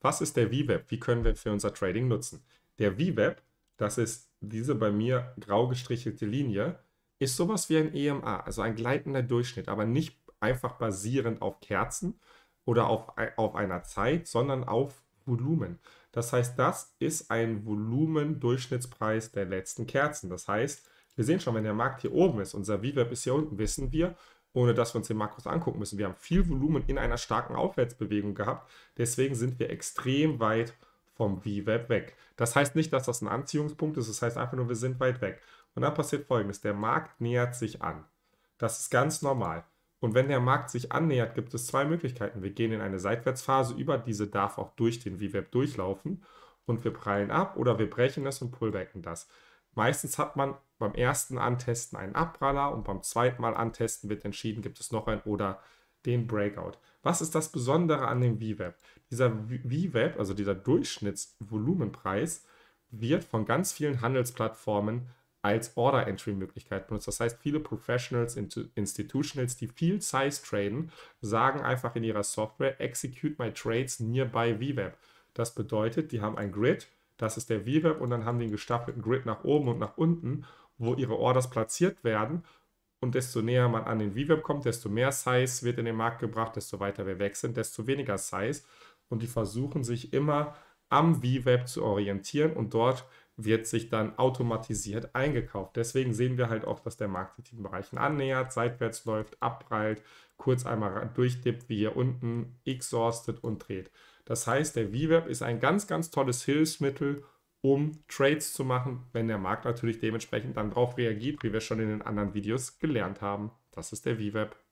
Was ist der VWAP? Wie können wir für unser Trading nutzen? Der VWAP, das ist diese bei mir grau gestrichelte Linie, ist sowas wie ein EMA, also ein gleitender Durchschnitt, aber nicht einfach basierend auf Kerzen oder auf einer Zeit, sondern auf Volumen. Das heißt, das ist ein Volumen-Durchschnittspreis der letzten Kerzen. Das heißt, wir sehen schon, wenn der Markt hier oben ist, unser VWAP ist hier unten, wissen wir, ohne dass wir uns den Makros angucken müssen. Wir haben viel Volumen in einer starken Aufwärtsbewegung gehabt. Deswegen sind wir extrem weit vom VWAP weg. Das heißt nicht, dass das ein Anziehungspunkt ist. Das heißt einfach nur, wir sind weit weg. Und dann passiert Folgendes. Der Markt nähert sich an. Das ist ganz normal. Und wenn der Markt sich annähert, gibt es zwei Möglichkeiten. Wir gehen in eine Seitwärtsphase über, diese darf auch durch den VWAP durchlaufen und wir prallen ab oder wir brechen es und pullbacken das. Meistens hat man beim ersten Antesten einen Abpraller und beim zweiten Mal antesten wird entschieden, gibt es noch einen oder den Breakout. Was ist das Besondere an dem VWAP? Dieser VWAP, also dieser Durchschnittsvolumenpreis, wird von ganz vielen Handelsplattformen als Order-Entry-Möglichkeit benutzt. Das heißt, viele Professionals, Institutionals, die viel Size traden, sagen einfach in ihrer Software, execute my trades nearby VWAP. Das bedeutet, die haben ein Grid, das ist der VWAP und dann haben die einen gestaffelten Grid nach oben und nach unten, wo ihre Orders platziert werden. Und desto näher man an den VWAP kommt, desto mehr Size wird in den Markt gebracht, desto weiter wir weg sind, desto weniger Size. Und die versuchen sich immer am VWAP zu orientieren und dort wird sich dann automatisiert eingekauft. Deswegen sehen wir halt auch, dass der Markt sich den Bereichen annähert, seitwärts läuft, abprallt, kurz einmal durchdippt wie hier unten, exhausted und dreht. Das heißt, der VWAP ist ein ganz, ganz tolles Hilfsmittel, um Trades zu machen, wenn der Markt natürlich dementsprechend dann darauf reagiert, wie wir schon in den anderen Videos gelernt haben. Das ist der VWAP.